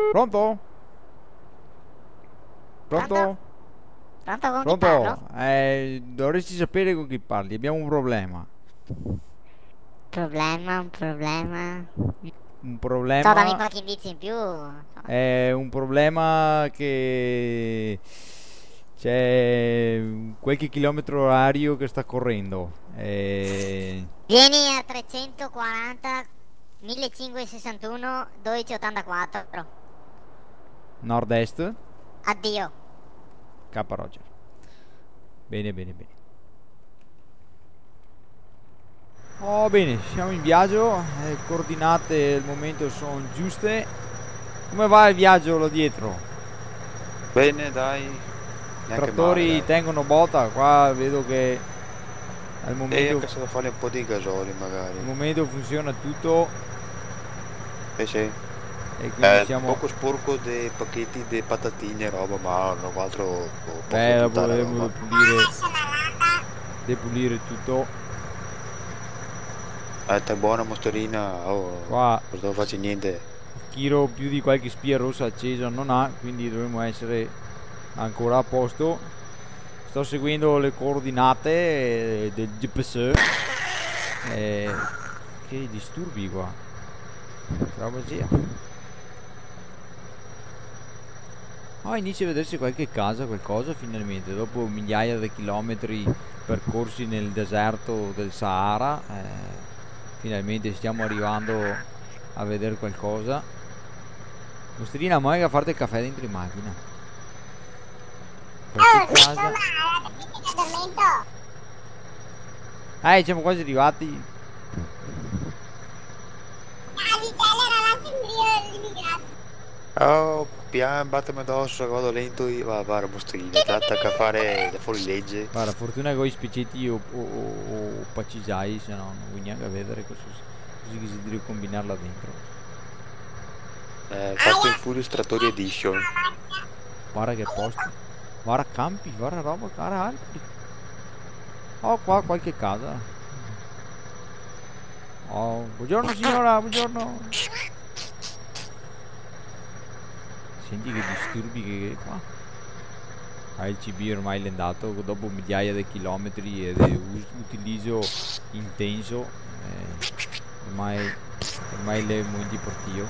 Pronto? Pronto? Pronto con chi Pronto? parlo? Dovresti sapere con chi parli, abbiamo un problema. Un problema. Un So, dammi problema. qualche indizio in più. È un problema che c'è qualche chilometro orario che sta correndo. Vieni a 340 1561 1284. Nord-est, Addio. K Roger. Bene, bene, bene. Oh, bene, siamo in viaggio. Coordinate al momento sono giuste. Come va il viaggio là dietro? Bene, dai. I Neanche trattori male, dai. tengono botta. Qua vedo che al E momento, anche se da fare un po' di gasoli magari. al momento funziona tutto. Eh sì. E quindi Un siamo. poco sporco dei pacchetti di patatine e roba, ma non altro posso Beh, buttare dovremmo roba. depulire tutto. È buona motorina, oh, Qua non devo fare niente. Kiro più di qualche spia rossa accesa non ha, quindi dovremmo essere ancora a posto. Sto seguendo le coordinate del GPS. Che disturbi qua. Roba sia. Oh, inizia a vedersi qualche casa, qualcosa finalmente. Dopo migliaia di chilometri percorsi nel deserto del Sahara, finalmente stiamo arrivando a vedere qualcosa. Mostrina, mai a farti il caffè dentro in macchina. Qualche casa. Siamo quasi arrivati. Oh, piano, battami addosso, vado lento, va, mostrina, tratta a fare da fuori legge. Guarda, fortuna che ho i spiccetti o pacisai, se no non vuoi neanche vedere così che si deve combinarla dentro. Fast and Furious Trattori Edition. Guarda che posto. Guarda campi, guarda roba, guarda altri. Oh, qua qualche casa. Oh, buongiorno signora, buongiorno. Senti che disturbi che qua. Il CB ormai è andato dopo migliaia di chilometri ed è utilizzo intenso. Ormai le molti portio.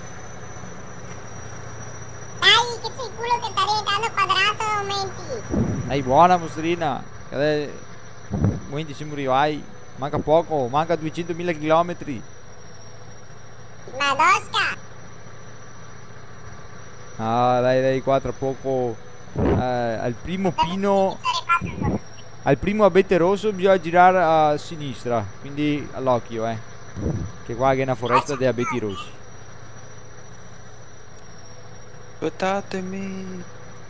Dai, che c'è il culo che sta diventando quadrato, aumenti. Dai, buona mostrina. Momenti siamo arrivati. Manca poco, manca 200.000 chilometri. Madosca. Ah, dai, qua tra poco al primo pino, al primo abete rosso bisogna girare a sinistra, quindi all'occhio, che qua che è una foresta di abeti rossi. Aspettatemi.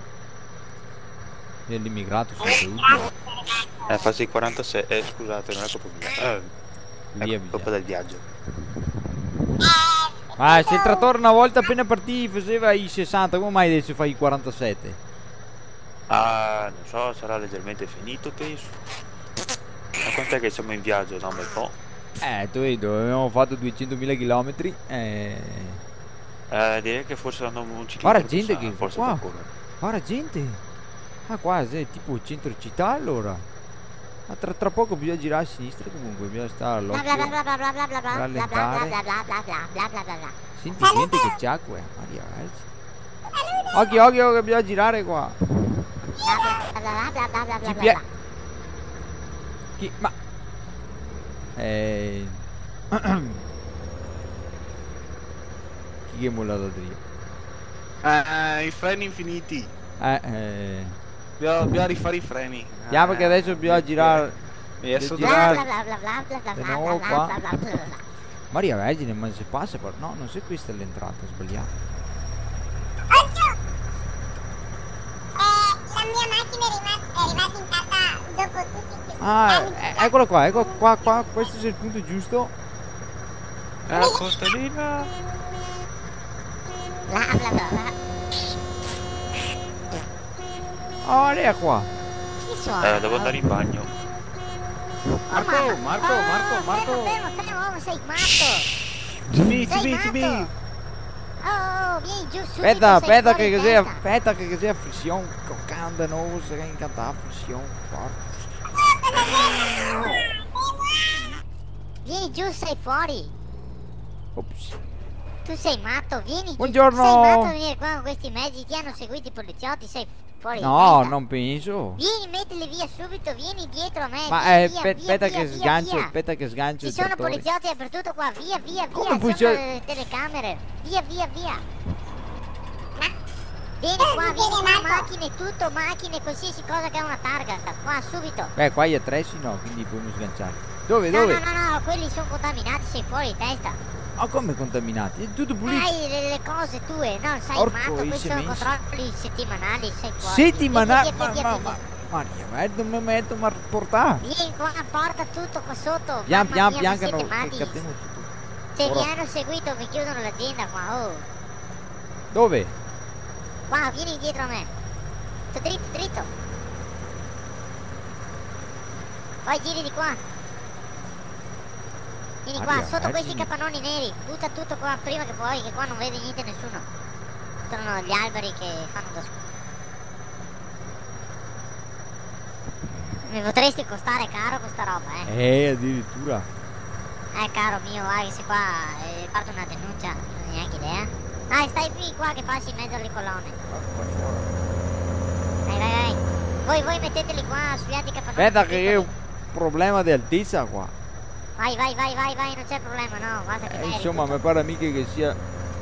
L'immigrato sono Fase 46, scusate, non è colpa mia. È colpa del viaggio. Ma se il trattore una volta appena partì faceva i 60, come mai adesso fai i 47? Ah, non so, sarà leggermente finito, penso. Ma quant'è che siamo in viaggio da un bel po'? Tu vedi, abbiamo fatto 200.000 chilometri. Direi che forse hanno un chilometro. Guarda gente che forse qua. qualcuno. Guarda gente. Ah, qua è tipo centro città allora. Ma tra poco bisogna girare a sinistra comunque, bisogna stare all'occhio. Senti gente che giacque, Maria. Occhio che bisogna girare qua. Chi? Ma chi è mollato da I freni infiniti. Dobbiamo Dobbiamo rifare i freni. perché adesso bisogna girare. Adesso Di nuovo qua. Maria Vergine, ma se passa per. No, non sei questa l'entrata, sbagliata. La mia macchina è arrivata intatta dopo tutti questi Ah, eccolo qua, ecco qua, questo è il punto giusto. La costalina. Oh, lei è qua. Chi suona? Devo andare in bagno. Marco. Fermo, uomo, sei matto. CB. Oh, vieni giù subito. Aspetta, sei aspetta fuori che di cos'è, testa. aspetta che cos'è frizione, coccanda, non si incanta frizione, Vieni giù, sei fuori. ops. Tu sei matto, vieni giù. Buongiorno. Sei matto a venire qua con questi mezzi, ti hanno seguito i poliziotti, sei fuori di No, testa. non penso. Vieni, mettili via subito, vieni dietro a me. Ma vieni, via, aspetta via, che via, sgancio, via. aspetta che sgancio Ci il sono trattore. poliziotti dappertutto qua, via, via, Come via. Ci poliziotti? sono le telecamere. Via, via, via. Vieni qua, macchine, tutto, macchine, qualsiasi cosa che ha una targa. Qua, subito. Beh, qua gli attrezzi no, quindi dobbiamo sganciare. Dove, No, dove? no, no, no, quelli sono contaminati, sei fuori di testa. Ma come contaminati? È tutto pulito. Hai le cose tue, no, sei Porco, matto, i questi sono semessi. controlli settimanali, sei fuori. Settimanali? Via, via, via, via. Maria, ma non mi metto a portare. Vieni qua, porta tutto qua sotto. Pian Mamma pian mia, pian ma che siete non matti. che cattivo tutto. Se Ora. mi hanno seguito mi chiudono l'azienda qua, oh. Dove? Qua, vieni dietro a me. Dritto, dritto. Poi giri di qua. Vieni qua, Maria, sotto questi vergine. capannoni neri. Butta tutto qua prima che puoi, che qua non vede niente nessuno. Sono gli alberi che fanno da scudo. Mi potresti costare caro questa roba, Addirittura. Caro mio, guarda se qua parto una denuncia, non ho neanche idea. Stai qui qua che passi in mezzo alle colonne. Vai, vai, vai. Voi metteteli qua sugli altri capannoni. Aspetta che piccoli. è un problema di altezza qua. Vai, vai, vai, vai, vai, non c'è problema, no, basta che meriti. Insomma, mi pare mica che sia.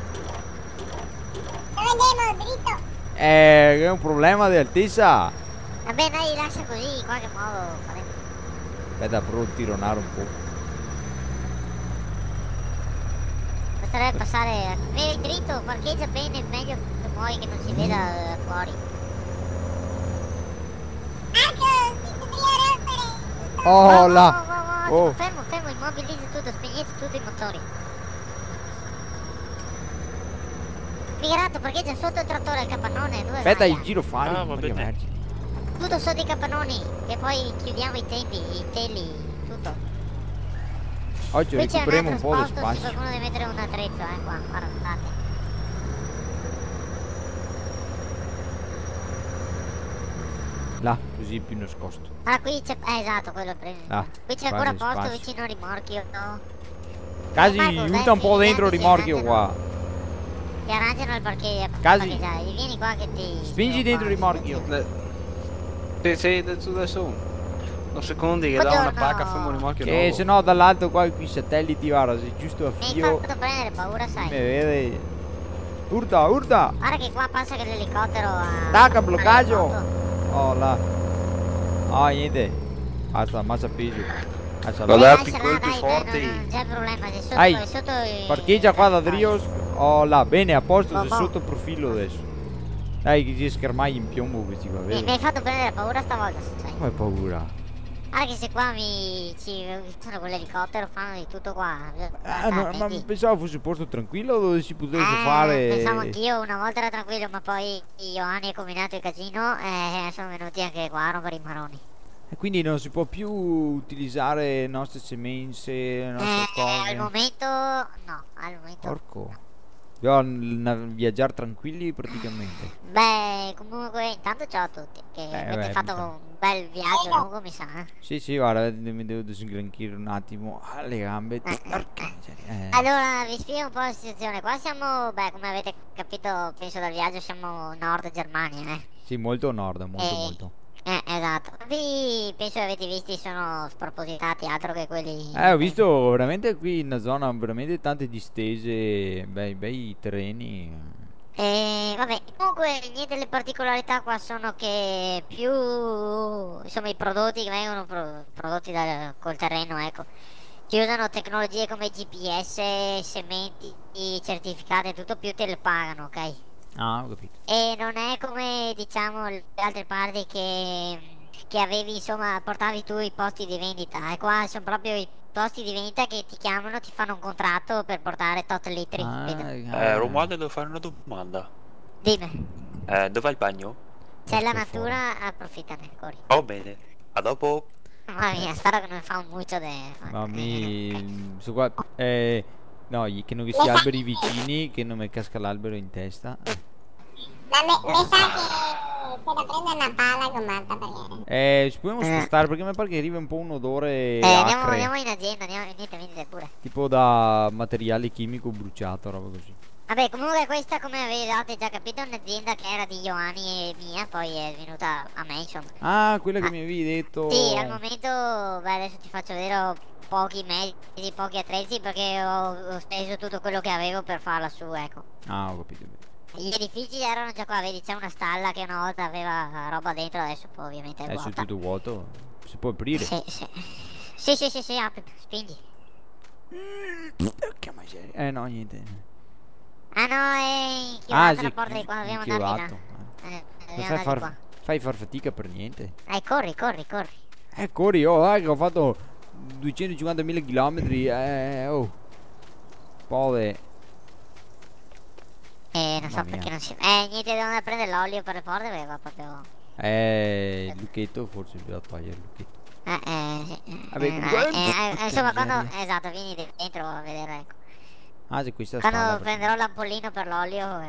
Dove andiamo, dritto? È un problema di altezza. Vabbè, dai, lascia così, in qualche modo faremo. Aspetta, provo a tironare un po'. Basterebbe passare. Vieni dritto, parcheggia bene, meglio che puoi che non si veda fuori. Oh là. Oh. Fermo, fermo, immobilizzi tutto, spegnete tutti i motori. Migrato, parcheggia sotto il trattore, il capannone. Dove Aspetta, vai? il giro fare. Ah, va bene. Tutto sotto i capannoni, e poi chiudiamo i tempi, i teli, tutto. Oggi Qui c'è un recuperiamo un altro po' di posto, se spazio. qualcuno deve mettere un attrezzo, qua, guardate. Là, così più nascosto. Ah, qui c'è, esatto, quello preso. Ah, Qui c'è qua ancora c'è posto spazio. vicino al rimorchio, no? Casi, Marco, dai, aiuta un po' figli, dentro il anche se rimorchio arrangiano- qua. Ti arrangiano il Casi. parcheggiare. Vieni qua che ti... Spingi dentro il rimorchio. Sì, adesso. Un secondo che dà una pacca a fumo rimorchio Che nuovo. se no dall'alto qua qui i satelliti, guarda, sei giusto a Mi hai filo. fatto prendere paura, Mi sai. vede. Urta, urta. Guarda che qua passa che l'elicottero ha... Tacca, bloccaggio. maremoto. Oh là. Ah, niente. Basta, ammazza peso. Ammazza Lo là. dà Lascia là, colpi dai, forti. non c'è problema, sei sotto, Ai, è sotto Parcheggia qua da Drios. Oh là, bene, a posto, sei Boh. sotto profilo adesso. Dai, che ci schermagli in piombo questi qua, Mi vero? hai fatto prendere paura stavolta, sai. Come paura? Guarda che se qua ci sono con l'elicottero fanno di tutto qua. Ah, no, ma Attenti. pensavo fosse un posto tranquillo dove si potesse fare. Pensavo anch'io, una volta era tranquillo, ma poi Ioanni ha combinato il casino e sono venuti anche qua a rompere i maroni. E quindi non si può più utilizzare le nostre semenze, le nostre cose. Al momento no, al momento. Porco. Dobbiamo viaggiare tranquilli praticamente. Beh, comunque intanto ciao a tutti, che avete vabbè, fatto mica. un bel viaggio lungo mi sa. Sì, sì, guarda, mi devo disgranchire un attimo. Ah, le gambe. Porca miseria. Allora vi spiego un po' la situazione. Qua siamo, beh, come avete capito penso dal viaggio, siamo nord Germania, Sì, molto nord, molto, Eh. molto. Esatto. Qui penso che avete visti sono spropositati altro che quelli. Ho visto veramente qui in una zona veramente tante distese, bei terreni. Vabbè, comunque niente, le particolarità qua sono che più insomma i prodotti che vengono prodotti col terreno, ecco, che usano tecnologie come GPS, sementi, certificate, tutto più te le pagano, ok? Ah, ho capito. E non è come diciamo le altre parti che avevi, insomma, portavi tu i posti di vendita, e qua sono proprio i posti di vendita che ti chiamano, ti fanno un contratto per portare tot litri, vedo. Romualdo, devo fare una domanda. Dimmi. Dov'è il bagno? C'è la Sto fuori. natura, approfittane, corri. Oh, bene. A dopo. Mamma mia, spero che non fa un muccio Ma mi... Su qua... No, che non si alberi vicini, che non mi casca l'albero in testa. Ma mi sa che c'è da prendere una pala con Marta perché... Ci possiamo spostare perché mi pare che arriva un po' un odore andiamo in azienda, niente, venite pure. tipo da materiale chimico bruciato, roba così. Vabbè, comunque questa, come avevate già capito, è un'azienda che era di Ioanni e mia, poi è venuta a me, insomma. Ah, quella che mi avevi detto. Sì, al momento, beh, adesso ti faccio vedere, ho pochi mezzi, pochi attrezzi, perché ho speso tutto quello che avevo per farla su, ecco. Ah, ho capito. Gli edifici erano già qua, vedi, c'è una stalla che una volta aveva roba dentro, adesso poi ovviamente è Adesso è vuota. tutto vuoto. Si può aprire. Sì, apri, spingi. Che miseria. No, niente. Ah no, è inchiodata la porta di qua, dobbiamo andare di inchiodato. là. Dobbiamo andare di qua. Fai far fatica per niente. Corri. Corri, oh, che ho fatto 250.000 km. Oh. Pove. Non so perché non si... niente, devo andare a prendere l'olio per le porte perché va proprio... Il lucchetto, forse bisogna togliere il lucchetto. Sì. Vabbè, insomma, quando... Esatto, vieni dentro a vedere, ecco. Ah, c'è questa Quando strada, prenderò l'ampollino per l'olio...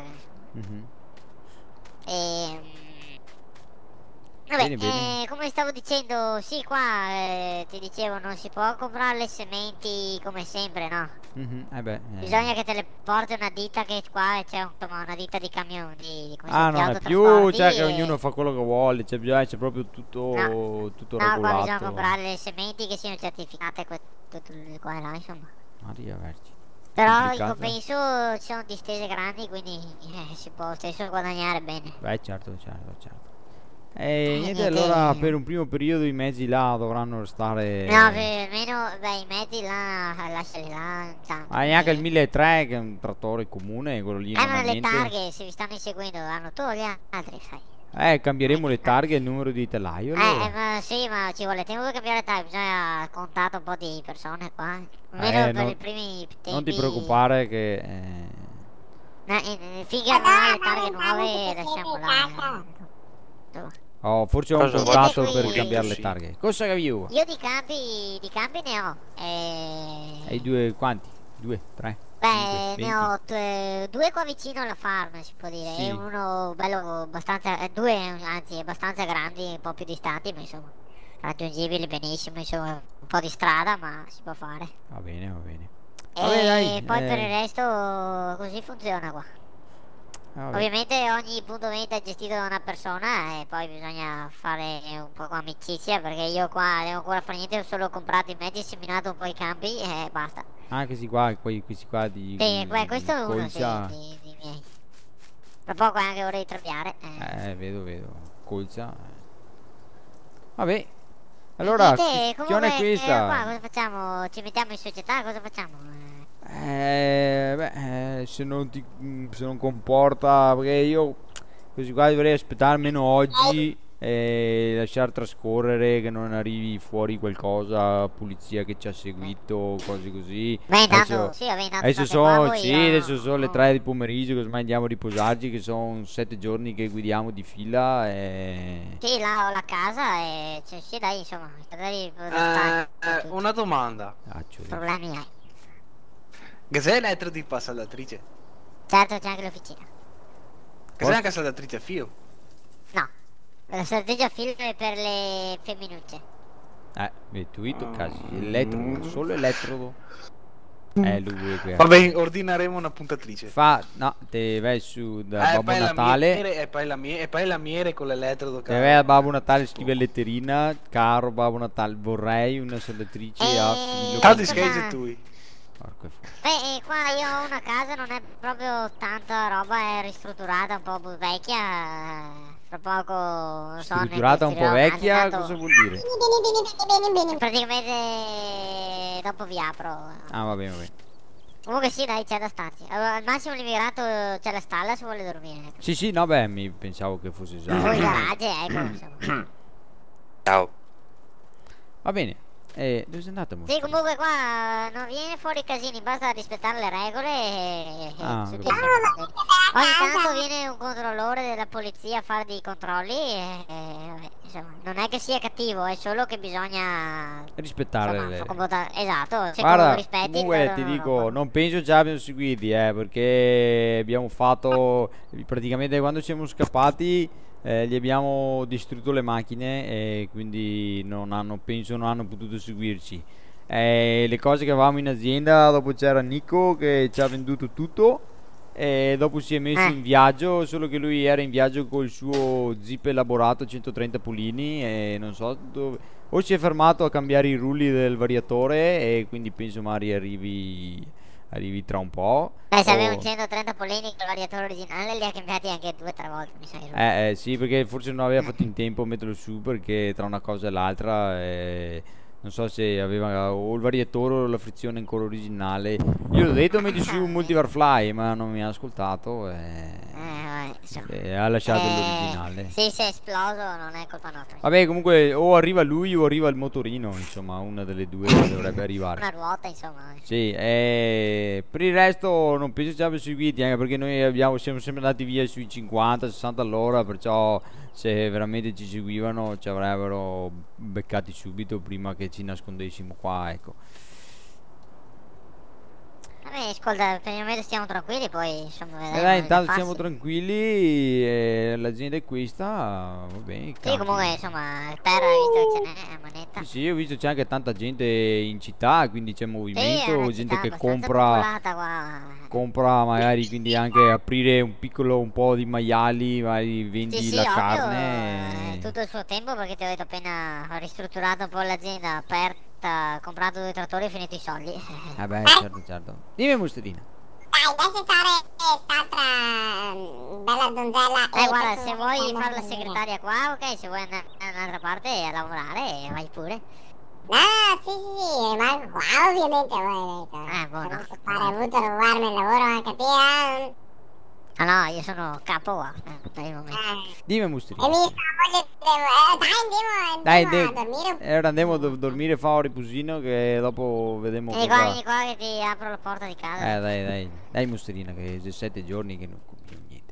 Vabbè, Bene. come stavo dicendo, sì, qua ti dicevo, non si può comprare le sementi come sempre, no? Bisogna che te le porti una ditta che qua c'è una ditta di camion di non è più, cioè che ognuno fa quello che vuole, c'è proprio tutto No, regolato. qua bisogna comprare le sementi che siano certificate tutto qua e là, insomma. Maria Vergine. Però in compenso ci sono distese grandi, quindi si può stesso guadagnare bene. Beh, certo. Niente, allora per un primo periodo i mezzi là dovranno restare. No, almeno i mezzi là, lasciali là. Neanche il 1300 che è un trattore comune, quello lì. Ma le targhe, se vi stanno inseguendo, hanno tu gli altri, sai. Cambieremo le targhe e il numero di telaio. Allora. Ma sì, ma ci vuole tempo per cambiare le targhe, bisogna contato un po' di persone qua. Almeno per i primi tempi. Non ti preoccupare che. Finché non ha le targhe nuove, lasciamo là. Forse ho un contatto per cambiare le targhe. Cosa che io? Io di campi ne ho. Hai due quanti? 2, 3? Beh, ne ho due qua vicino alla farm, si può dire. Sì. E uno bello abbastanza. Due anzi abbastanza grandi, un po' più distanti, ma insomma. Raggiungibili benissimo, insomma. Un po' di strada, ma si può fare. Va bene. E poi per il resto così funziona qua. Ovviamente ogni punto vendita è gestito da una persona e poi bisogna fare un po' amicizia, perché io qua devo ancora fare niente, ho solo comprato i mezzi, seminato un po' i campi e basta. Questi qua di sì, questo è uno di miei. Tra poco anche vorrei traviare. Vedo. Colza. Vabbè. Allora, questione è questa. Qua cosa facciamo? Ci mettiamo in società, cosa facciamo? Se non comporta, perché io così qua dovrei aspettare almeno oggi e lasciare trascorrere, che non arrivi fuori qualcosa, polizia che ci ha seguito, cose così. Beh, intanto, adesso sono le 3 di pomeriggio, che ormai andiamo a riposarci, che sono 7 giorni che guidiamo di fila Sì, là ho la casa e sì, dai, insomma, una domanda. Problemi hai? Cos'è elettro di saldatrice? Certo, c'è anche l'officina. Cos'è anche saldatrice a filo? No, la saldatrice a filo è per le femminucce. Tu casi solo elettrodo. Lui qui. Vabbè, ordinaremo una puntatrice. No, te vai su da Babbo Natale. E poi lamiere con l'elettrodo. Te vai a Babbo Natale, scrive letterina: caro Babbo Natale, vorrei una saldatrice a filo. Tanti scheggi tu. Qua io ho una casa, non è proprio tanta roba, è ristrutturata, un po' vecchia. Tra poco non so. Strutturata un po' vecchia, cosa vuol dire? Bene. Praticamente dopo vi apro. Va bene. Comunque sì, dai, c'è da starci. Al massimo l'immigrato c'è la stalla se vuole dormire. Sì, no, beh, mi pensavo che fosse già. Poi il garage, ecco. Ciao. Va bene. Dove sei andato? Sì, comunque qua non viene fuori casini, basta rispettare le regole ogni tanto viene un controllore della polizia a fare dei controlli insomma, non è che sia cattivo, è solo che bisogna rispettare esatto, se guarda, tu rispetti, comunque ti dico, non penso ci abbiano seguiti, perché abbiamo fatto praticamente quando siamo scappati, gli abbiamo distrutto le macchine e quindi penso non hanno potuto seguirci. Le cose che avevamo in azienda, dopo c'era Nico che ci ha venduto tutto e dopo si è messo in viaggio, solo che lui era in viaggio col suo Jeep elaborato 130 pulini e non so dove, o si è fermato a cambiare i rulli del variatore e quindi penso magari arrivi tra un po'. Se aveva 130 polini con il variatore originale li ha cambiati anche 2 o 3 volte, mi sa. Sì, perché forse non aveva fatto in tempo a metterlo su, perché tra una cosa e l'altra non so se aveva o il variatore o la frizione ancora originale. Io l'ho detto metti su un multivarfly, ma non mi ha ascoltato e ha lasciato l'originale. Sì, se è esploso non è colpa nostra. Vabbè, comunque o arriva lui o arriva il motorino, insomma, una delle due dovrebbe arrivare. Una ruota, insomma. Sì, per il resto non penso ci abbia seguiti, anche perché noi siamo sempre andati via sui 50-60 all'ora, perciò se veramente ci seguivano ci avrebbero beccati subito prima che ci nascondessimo qua, ecco. Vabbè, ascolta, per il momento stiamo tranquilli, poi insomma dai, intanto siamo tranquilli, l'azienda è questa, va bene. Sì, comunque insomma, terra visto che ce n'è a manetta. Sì, ho visto c'è anche tanta gente in città, quindi c'è movimento, gente che compra magari, quindi anche aprire un po' di maiali, magari vendi la carne. Tutto il suo tempo, perché ti ho detto appena ho ristrutturato un po' l'azienda, aperta, comprato 2 trattori e finito i soldi. Vabbè, certo. Dimmi, Mustardina. Dai, lascia stare quest'altra bella donzella. Guarda, se vuoi fare la segretaria qua, ok, se vuoi andare da un'altra parte a lavorare, vai pure. No, sì, rimango qua ovviamente. Buono. Ho avuto rubarmi il lavoro anche te. Ah no, io sono capo qua, per il momento. Dimmi, Mustardina. E mi dai, andiamo a dormire. Andiamo a dormire, fa un riposino che dopo vedremo vieni qua che ti apro la porta di casa. Dai Mustardina, che è 7 giorni che non combino niente.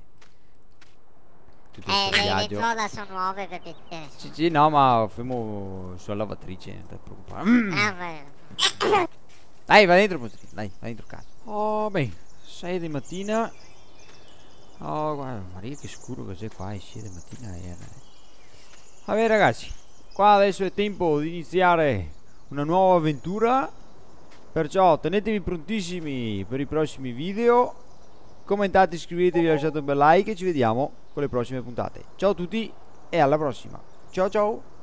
Le Zola sono nuove per piacere. Sì, no, ma fermo sulla lavatrice, non ti preoccupare. Dai, va dentro, Mustardina, vai dentro casa. Oh, beh, 6 di mattina. Oh, guarda, Maria, che scuro che c'è qua, è 6 di mattina. Vabbè, ragazzi, qua adesso è tempo di iniziare una nuova avventura, perciò tenetevi prontissimi per i prossimi video, commentate, iscrivetevi, lasciate un bel like e ci vediamo con le prossime puntate. Ciao a tutti e alla prossima. Ciao ciao.